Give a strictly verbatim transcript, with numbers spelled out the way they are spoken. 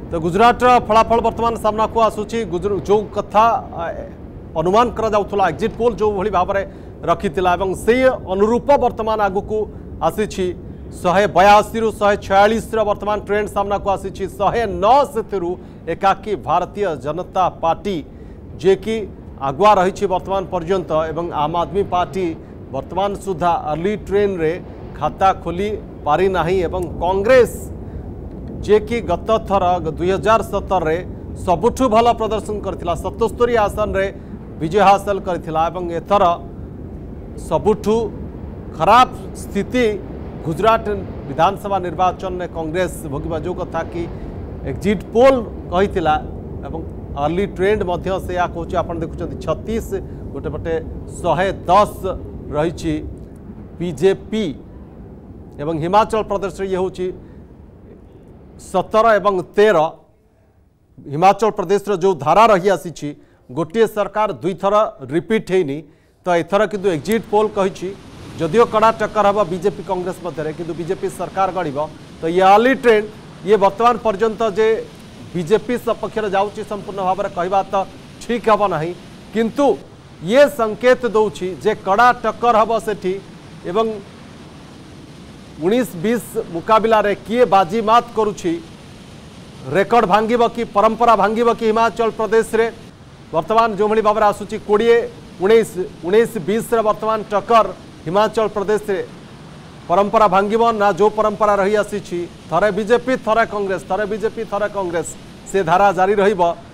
तो गुजरात फलाफल बर्तमान सामना को आसूची जो कथा अनुमान करा एग्जिट पोल जो भली भाव में रखी से अनुरूप बर्तमान आगु को आसी शहे बयासी रु शहे छयालीस बर्तमान ट्रेंड सामना को आसी शहे नौ से एकाकी भारतीय जनता पार्टी जे कि आगुआ रही बर्तमान पर्यंत एवं आम आदमी पार्टी वर्तमान सुधा अर्ली ट्रेन रे खाता खोली पारि नाही एवं कांग्रेस जे कि गत थर दुई हजार सतर रे सबुठु भल प्रदर्शन करथिला सतस्तरी आसन रे विजय हासिल करथिला एवं एथर सबुठु खराब स्थिति गुजरात विधानसभा निर्वाचन में कांग्रेस भोगिबा जो कथा कि एग्जिट पोल कहिथिला एवं अर्ली ट्रेंड मध्य से या कहूँ आप देखुं छत्तीस गोटे पटे शहे दस रही बीजेपी एवं हिमाचल प्रदेश ये हूँ सतर एवं तेरह हिमाचल प्रदेश जो धारा रही आसी गोटे सरकार दुई थर रिपीट होनी तो एथर किंतु एग्जिट पोल कही जदियो कड़ा टक्कर हम बीजेपी कांग्रेस मध्य किंतु बीजेपी सरकार गढ़ तो ये अर्ली ट्रेंड ये वर्तमान पर्यंत जे बीजेपी सपक्ष जाऊँगी संपूर्ण भाव में कहवा तो ठीक हम ना किंतु ये संकेत दौची जे कड़ा टक्कर हम सेठी एवं उन्नीस बीस मुकाबला रे किए बाजीमात करुछि रेकर्ड भांगिब कि परंपरा भांगिब कि हिमाचल प्रदेश रे वर्तमान जो भली भाव में आसूची कोड़े उन्नीस उन्नीस बीस वर्तमान टक्कर हिमाचल प्रदेश रे परंपरा भांगिब ना जो परंपरा रही आसी थरे बीजेपी थरे कांग्रेस थरे बीजेपी थरे कांग्रेस से धारा जारी रहिबो।